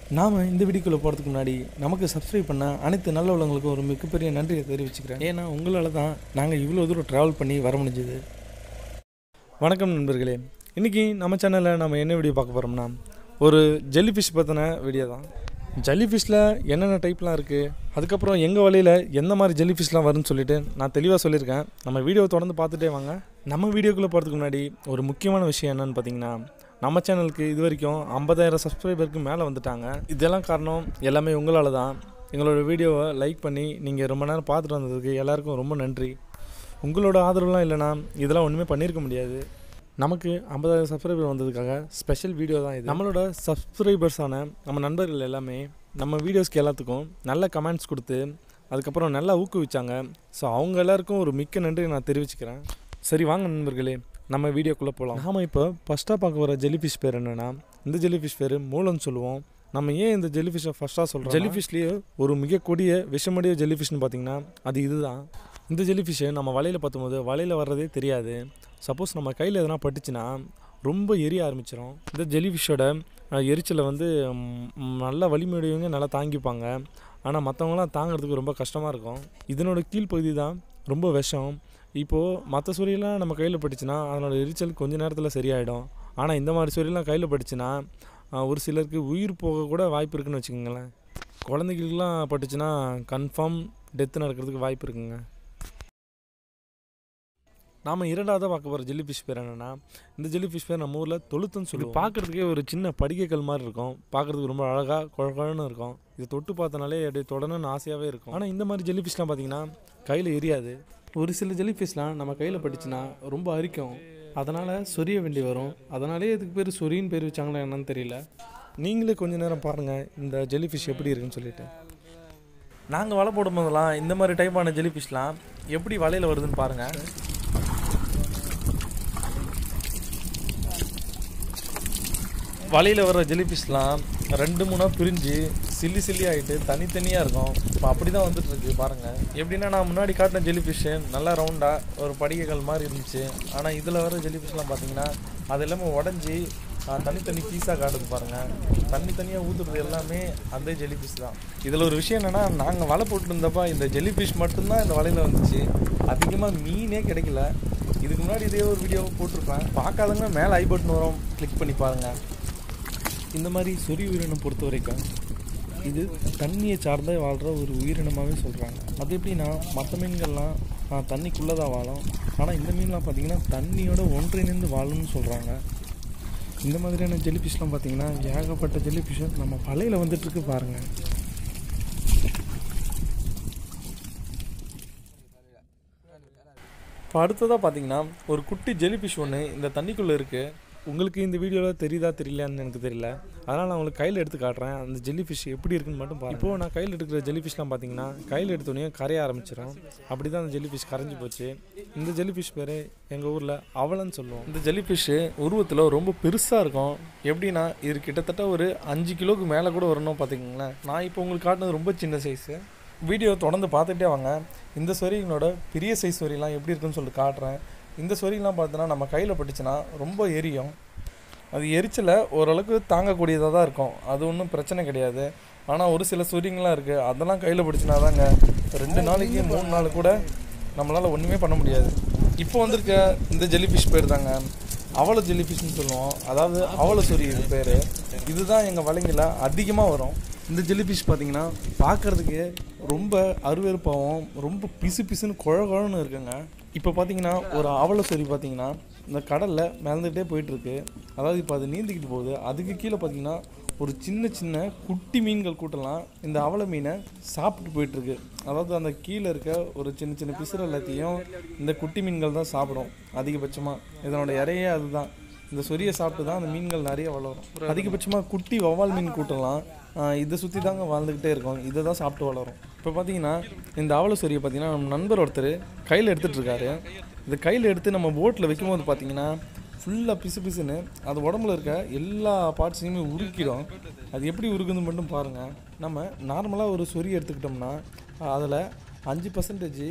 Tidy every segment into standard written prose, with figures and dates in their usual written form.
நாம் இந்த வீடியோக்குள்ளே போகிறதுக்கு முன்னாடி நமக்கு சப்ஸ்கிரைப் பண்ண அனைத்து நல்ல உள்ளவங்களுக்கும் ஒரு மிகப்பெரிய நன்றியை தெரிவிச்சுக்கிறேன். ஏன்னா உங்களால் தான் நாங்கள் இவ்வளோ தூரம் ட்ராவல் பண்ணி வர முடிஞ்சுது. வணக்கம் நண்பர்களே, இன்றைக்கி நம்ம சேனலில் நம்ம என்ன வீடியோ பார்க்க போகிறோம்னா ஒரு ஜெல்லி ஃபிஷ் பற்றின வீடியோ தான். ஜெல்லி ஃபிஷ்ஷில் என்னென்ன டைப்லாம் இருக்குது, அதுக்கப்புறம் எங்கள் வழியில் எந்த மாதிரி ஜெல்லி ஃபிஷ்லாம் வரும்னு சொல்லிட்டு நான் தெளிவாக சொல்லியிருக்கேன். நம்ம வீடியோவை தொடர்ந்து பார்த்துட்டே வாங்க. நம்ம வீடியோக்குள்ளே போகிறதுக்கு முன்னாடி ஒரு முக்கியமான விஷயம் என்னென்னு பார்த்தீங்கன்னா, நம்ம சேனலுக்கு இது வரைக்கும் 50,000 சப்ஸ்கிரைபருக்கு மேலே வந்துட்டாங்க. இதெல்லாம் காரணம் எல்லாமே உங்களால் தான். எங்களோட வீடியோவை லைக் பண்ணி நீங்கள் ரொம்ப நேரம் பார்த்துட்டு வந்ததுக்கு எல்லாருக்கும் ரொம்ப நன்றி. உங்களோட ஆதரவுலாம் இல்லைனா இதெல்லாம் ஒன்றுமே பண்ணியிருக்க முடியாது. நமக்கு 50,000 சப்ஸ்கிரைபர் வந்ததுக்காக ஸ்பெஷல் வீடியோ தான் இது. நம்மளோட சப்ஸ்கிரைபர்ஸான நம்ம நண்பர்கள் எல்லாமே நம்ம வீடியோஸ்க்கு எல்லாத்துக்கும் நல்ல கமெண்ட்ஸ் கொடுத்து அதுக்கப்புறம் நல்லா ஊக்குவிச்சாங்க. ஸோ அவங்க எல்லாருக்கும் ஒரு மிக்க நன்றி நான் தெரிவிச்சுக்கிறேன். சரி வாங்க நண்பர்களே, நம்ம வீடியோக்குள்ளே போகலாம். நாம் இப்போ ஃபஸ்ட்டாக பார்க்க வர ஜெல்லி ஃபிஷ் பேர் என்னென்னா, இந்த ஜெல்லி ஃபிஷ் பேர் மூலன்னு சொல்லுவோம். நம்ம ஏன் இந்த ஜெல்லி ஃபிஷ்ஷை ஃபஸ்ட்டாக சொல்கிறோம், ஜெல்லி ஃபிஷ்லேயே ஒரு மிக கொடிய விஷமடிய ஜெல்லி ஃபிஷ்னு பார்த்திங்கன்னா அது இதுதான். இந்த ஜெல்லி ஃபிஷ்ஷை நம்ம வலையில் பார்த்தும்போது வலையில் வர்றதே தெரியாது. சப்போஸ் நம்ம கையில் எதனா பட்டுச்சுன்னா ரொம்ப எரிய ஆரம்பிச்சிடும். இந்த ஜெல்லி ஃபிஷ்ஷோட எரிச்சலை நல்லா வலிமையுடையவங்க நல்லா தாங்கிப்பாங்க. ஆனால் மற்றவங்களாம் தாங்கிறதுக்கு ரொம்ப கஷ்டமாக இருக்கும். இதனோட கீழ்ப்பகுதி தான் ரொம்ப விஷம். இப்போது மற்ற சொரியெல்லாம் நம்ம கையில் பட்டுச்சுன்னா அதனோட எரிச்சல் கொஞ்சம் நேரத்தில் சரியாயிடும். ஆனால் இந்த மாதிரி சொரியெல்லாம் கையில் பட்டுச்சுன்னா ஒரு சிலருக்கு உயிர் போக கூட வாய்ப்பு இருக்குதுன்னு வச்சுக்கோங்களேன். குழந்தைகளுக்கெலாம் பட்டுச்சுன்னா கன்ஃபார்ம் டெத்து நடக்கிறதுக்கு வாய்ப்பு இருக்குங்க. நாம் இரண்டாவதாக பார்க்க போகிற ஜெல்லி ஃபிஷ் பேர் என்னென்னா, இந்த ஜெல்லி ஃபிஷ் பேர் நம்ம ஊரில் தொழுத்துன்னு சொல்லி பார்க்குறதுக்கே ஒரு சின்ன படிக்கைக்கல் மாதிரி இருக்கும். பார்க்குறதுக்கு ரொம்ப அழகாக குழகுழன்னு இருக்கும். இது தொட்டு பார்த்தனாலே அப்படியே தொடணும்னு ஆசையாகவே இருக்கும். ஆனால் இந்த மாதிரி ஜெல்லி ஃபிஷ்லாம் பார்த்திங்கன்னா கையில் எரியாது. ஒரு சில ஜெல்லி ஃபிஷ்லாம் நம்ம கையில் பட்டுச்சுன்னா ரொம்ப அரிக்கும். அதனால் சொரிய வேண்டி வரும். அதனாலே இதுக்கு பேர் சொரின்னு பேர் வச்சாங்களா என்னன்னு தெரியல. நீங்களே கொஞ்சம் நேரம் பாருங்கள் இந்த ஜெல்லி ஃபிஷ் எப்படி இருக்குன்னு சொல்லிட்டு. நாங்கள் வலை போடும் போதெல்லாம் இந்த மாதிரி டைப்பான ஜெல்லி ஃபிஷ்லாம் எப்படி வலையில் வருதுன்னு பாருங்கள். வலையில் வர ஜெல்லி ஃபிஷ்லாம் 2-3 பிரிஞ்சு சில்லி ஆகிட்டு தனித்தனியாக இருக்கும். இப்போ அப்படி தான் வந்துட்டுருக்கு பாருங்கள். எப்படின்னா நான் முன்னாடி காட்டின ஜெல்லி ஃபிஷ்ஷு நல்லா ரவுண்டாக ஒரு படிகைகள் மாதிரி இருந்துச்சு. ஆனால் இதில் வர ஜெல்லி ஃபிஷ்லாம் பார்த்திங்கன்னா அது எல்லாமே உடஞ்சி தனித்தனி பீஸாக காட்டுது பாருங்கள். தனித்தனியாக ஊற்றுறது எல்லாமே அந்த ஜெல்லி ஃபிஷ் தான். இதில் ஒரு விஷயம் என்னென்னா, நாங்கள் வலை போட்டுருந்தப்போ இந்த ஜெல்லி ஃபிஷ் மட்டும்தான் இந்த வலையில் வந்துச்சு. அதிகமாக மீனே கிடைக்கல. இதுக்கு முன்னாடி இதே ஒரு வீடியோவை போட்டிருப்பேன், பார்க்காதவங்க மேலே ஐ பட்டன் வரும், கிளிக் பண்ணி பாருங்கள். இந்த மாதிரி சொறி உயிரினம் பொறுத்த வரைக்கும் இது தண்ணியை சார்ந்த வாழ்கிற ஒரு உயிரினமாகவே சொல்கிறாங்க. அது எப்படின்னா மற்ற மீன்கள்லாம் தண்ணிக்குள்ளே தான் வாழும். ஆனால் இந்த மீன்லாம் பார்த்திங்கன்னா தண்ணியோட ஒன்றிணைந்து வாழும்னு சொல்கிறாங்க. இந்த மாதிரியான ஜெல்லி ஃபிஷ்லாம் பார்த்திங்கன்னா ஏகப்பட்ட ஜெல்லி ஃபிஷ்ஷை நம்ம வலையில் வந்துட்டுருக்கு பாருங்கள். இப்போ அடுத்ததாக பார்த்திங்கன்னா ஒரு குட்டி ஜெல்லி ஃபிஷ் ஒன்று இந்த தண்ணிக்குள்ளே இருக்குது. உங்களுக்கு இந்த வீடியோவில் தெரியுதா தெரியலையான்னு எனக்கு தெரியல. அதனால் நான் உங்களுக்கு கையில் எடுத்து காட்டுறேன். அந்த ஜெல்லி ஃபிஷ் எப்படி இருக்குன்னு மட்டும் பாருங்கள். இப்போது நான் கையில் எடுக்கிற ஜெல்லி ஃபிஷ்லாம் பார்த்தீங்கன்னா கையில் எடுத்தோடனே கரைய ஆரம்பிச்சிடும். அப்படி தான் அந்த ஜெல்லி ஃபிஷ் கரைஞ்சி போச்சு. இந்த ஜெல்லி ஃபிஷ் பேர் எங்கள் ஊரில் அவலன்னு சொல்லுவோம். இந்த ஜெல்லி ஃபிஷ்ஷு உருவத்தில் ரொம்ப பெருசாக இருக்கும். எப்படின்னா இது கிட்டத்தட்ட ஒரு 5 கிலோவுக்கு மேலே கூட வரணும் பார்த்துக்கிங்களேன். நான் இப்போ உங்களுக்கு காட்டினது ரொம்ப சின்ன சைஸு. வீடியோ தொடர்ந்து பார்த்துட்டே வாங்க. இந்த சொரிங்களோட பெரிய சைஸ் சொரியெல்லாம் எப்படி இருக்குன்னு சொல்லிட்டு காட்டுறேன். இந்த சொரிலாம் பார்த்தோன்னா நம்ம கையில் பட்டுச்சுன்னா ரொம்ப எரியும். அது எரிச்சலை ஓரளவுக்கு தாங்கக்கூடியதாக தான் இருக்கும். அது ஒன்றும் பிரச்சனை கிடையாது. ஆனால் ஒரு சில சொரிங்கெலாம் இருக்குது, அதெல்லாம் கையில் பிடிச்சினா தாங்க 2 நாளைக்கு 3 நாள் கூட நம்மளால் ஒன்றுமே பண்ண முடியாது. இப்போ வந்திருக்க இந்த ஜெல்லி ஃபிஷ் பேர் தாங்க அவளை ஜெல்லி ஃபிஷ்னு சொல்லுவோம். அதாவது அவளை சொறி இது பேர். இதுதான் எங்கள் வலைங்களில் அதிகமாக வரும். இந்த ஜெல்லி ஃபிஷ் பார்த்திங்கன்னா பார்க்குறதுக்கு ரொம்ப அருவருப்பாகவும் ரொம்ப பிசுன்னு குழகுழன்னு இருக்குங்க. இப்போ பார்த்திங்கன்னா ஒரு அவளை சொறி பார்த்திங்கன்னா இந்த கடலில் மிதந்துகிட்டே போயிட்டுருக்கு. அதாவது இப்போ அது நீந்திக்கிட்டு போகுது. அதுக்கு கீழே பார்த்திங்கன்னா ஒரு சின்ன குட்டி மீன்கள் கூட்டலாம் இந்த அவளை மீனை சாப்பிட்டு போயிட்டுருக்கு. அதாவது அந்த கீழே இருக்க ஒரு சின்ன பிசுறு எல்லாத்தையும் இந்த குட்டி மீன்கள் தான் சாப்பிடும் அதிகபட்சமாக. இதனோட இறையே அதுதான். இந்த சொரியை சாப்பிட்டு தான் அந்த மீன்கள் நிறைய வளரும். அதிகபட்சமாக குட்டி வவ்வால் மீன் கூட்டலாம் இதை சுற்றி தாங்க வாழ்ந்துக்கிட்டே இருக்கும். இதை தான் சாப்பிட்டு வளரும். இப்போ பார்த்தீங்கன்னா இந்த அவளை சொரியை பார்த்திங்கன்னா நம்ம நண்பர் ஒருத்தர் கையில் எடுத்துகிட்ருக்காரு. இது கையில் எடுத்து நம்ம போட்டில் வைக்கும்போது பார்த்திங்கன்னா ஃபுல்லாக பிசுன்னு அது உடம்புல இருக்க எல்லா பார்ட்ஸையுமே உருக்கிடும். அது எப்படி உருக்குதுன்னு மட்டும் பாருங்கள். நம்ம நார்மலாக ஒரு சொறி எடுத்துக்கிட்டோம்னா அதில் 5%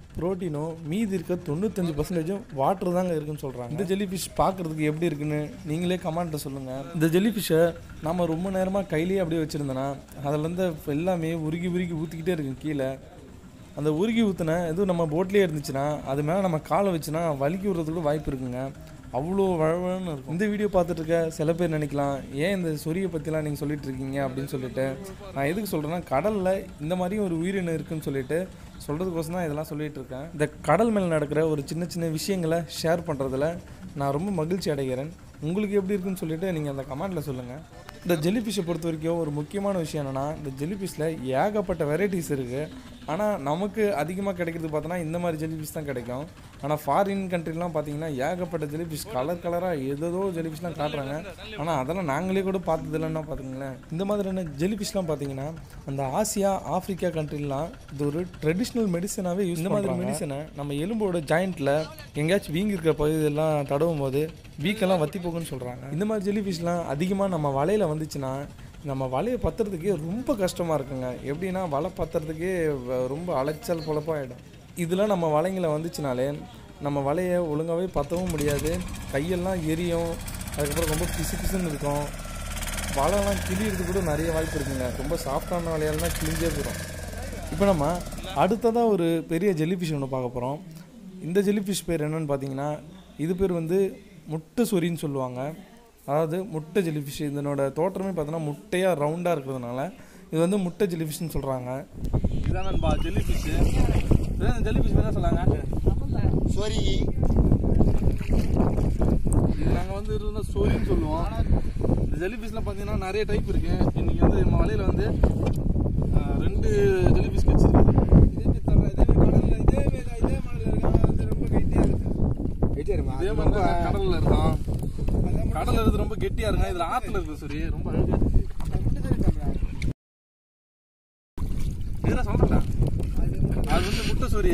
ப்ரோட்டீனும் மீதி இருக்க 95% வாட்டர் தாங்க இருக்குன்னு சொல்கிறாங்க. இந்த ஜெல்லிஃபிஷ் பார்க்குறதுக்கு எப்படி இருக்குன்னு நீங்களே கமெண்ட்டில் சொல்லுங்கள். இந்த ஜெல்லிஃபிஷ்ஷை நம்ம ரொம்ப நேரமாக கையிலேயே அப்படியே வச்சுருந்தோன்னா அதிலேருந்து எல்லாமே உருகி ஊற்றிக்கிட்டே இருக்கும் கீழே. அந்த உருகி ஊற்றின எதுவும் நம்ம போட்லேயே இருந்துச்சுன்னா அது மேலே நம்ம காலை வச்சுன்னா வலிக்கி விடுறதுக்கு வாய்ப்பு இருக்குங்க. அவ்வளோ வழவழன்னு இருக்கும். இந்த வீடியோ பார்த்துட்டு இருக்க சில பேர் நினைக்கலாம், ஏன் இந்த சொரியை பற்றிலாம் நீங்கள் சொல்லிட்டு இருக்கீங்க அப்படின்னு சொல்லிட்டு. நான் எதுக்கு சொல்கிறேன்னா, கடலில் இந்த மாதிரியும் ஒரு உயிரினம் இருக்குன்னு சொல்லிட்டு சொல்கிறதுக்கோசம் தான் இதெல்லாம் சொல்லிகிட்டு இருக்கேன். இந்த கடல் மேலே நடக்கிற ஒரு சின்ன விஷயங்களை ஷேர் பண்ணுறதுல நான் ரொம்ப மகிழ்ச்சி அடைகிறேன். உங்களுக்கு எப்படி இருக்குன்னு சொல்லிட்டு நீங்கள் அந்த கமெண்ட்டில் சொல்லுங்கள். இந்த ஜெல்லிஃபிஷ்ஷை பொறுத்த வரைக்கும் ஒரு முக்கியமான விஷயம் என்னென்னா, இந்த ஜெல்லிஃபிஷ்ஷில் ஏகப்பட்ட வெரைட்டிஸ் இருக்குது. ஆனால் நமக்கு அதிகமாக கிடைக்கிறது பார்த்தோன்னா இந்த மாதிரி ஜெல்லிஃபிஷ் தான் கிடைக்கும். ஆனால் ஃபாரின் கண்ட்ரிலாம் பார்த்தீங்கன்னா ஏகப்பட்ட ஜெல்லிஃபிஷ் கலராக ஏதோ ஜெல்லிஃபிஷ்லாம் காட்டுறாங்க. ஆனால் அதெல்லாம் நாங்களே கூட பார்த்ததில்லன்னா பார்த்துங்களேன். இந்த மாதிரியான ஜெல்லிஃபிஷ்லாம் பார்த்தீங்கன்னா அந்த ஆசியா ஆஃப்ரிக்கா கண்ட்ரிலாம் இது ஒரு ட்ரெடிஷ்னல் மெடிசனாகவே யூஸ். இந்த மாதிரி மெடிசனை நம்ம எலும்போட ஜாயிண்ட்டில் எங்கேயாச்சும் வீங்கி இருக்கிற பகுதியெல்லாம் தடவும் போது வீக்கெல்லாம் வற்றி போகுன்னு சொல்கிறாங்க. இந்த மாதிரி ஜெல்லிஃபிஷ்லாம் அதிகமாக நம்ம வலையில் வந்துச்சுன்னா நம்ம வலையை பற்றுறதுக்கே ரொம்ப கஷ்டமாக இருக்குங்க. எப்படின்னா வலை பற்றுறதுக்கே ரொம்ப அலைச்சல் பொழப்பாகிடும். இதெல்லாம் நம்ம வலைங்களை வந்துச்சுனாலே நம்ம வலையை ஒழுங்காகவே பற்றவும் முடியாது, கையெல்லாம் எரியும், அதுக்கப்புறம் ரொம்ப பிசுன்னு இருக்கும், வலைலாம் கிளியறதுக்கு கூட நிறைய வாய்ப்பு இருக்குங்க. ரொம்ப சாஃப்டான வலையாலாம் கிழிஞ்சே போயிடும். இப்போ நம்ம அடுத்ததாக ஒரு பெரிய ஜெல்லிஃபிஷ் ஒன்று பார்க்க போகிறோம். இந்த ஜெல்லிஃபிஷ் பேர் என்னென்னு பார்த்தீங்கன்னா, இது பேர் வந்து முட்டை சொரின்னு சொல்லுவாங்க. அதாவது முட்டை ஜெல்லிஃபிஷ். இதனோட தோற்றமே பார்த்தோன்னா முட்டையாக ரவுண்டாக இருக்கிறதுனால இது வந்து முட்டை ஜெல்லிஃபிஷ்னு சொல்கிறாங்க. இதான் நண்பா ஜெல்லிஃபிஷ்ஷு. ஜெல்லிஃபிஷ் என்ன சொல்லாங்க? சொரி. இது நாங்கள் வந்து இருந்தால் சொரின்னு சொல்லுவோம். இந்த ஜெல்லிஃபிஷ்லாம் பார்த்தீங்கன்னா நிறைய டைப் இருக்குது. இன்றைக்கி வந்து நம்ம வலையில் வந்து 2 ஜெல்லிஃபிஷ் வச்சுருக்கு. இதே மாதிரி தான் கடலில் இருக்கான். கடலில் இருந்து ரொம்ப கெட்டியாக இருக்கான். இதில் ஆற்றுல இருக்குது சரி, ரொம்ப அழகாக இருக்குது. இதெல்லாம் சொல்கிறேன், அது வந்து முட்டை சொரி.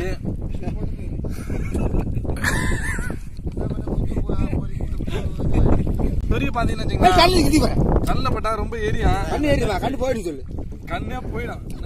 சொரிய பார்த்தீங்கன்னா கண்ணில் பட்டா ரொம்ப எரியும். கண்ணு போயிடும் சொல்லு, கண்ணே போயிடும்.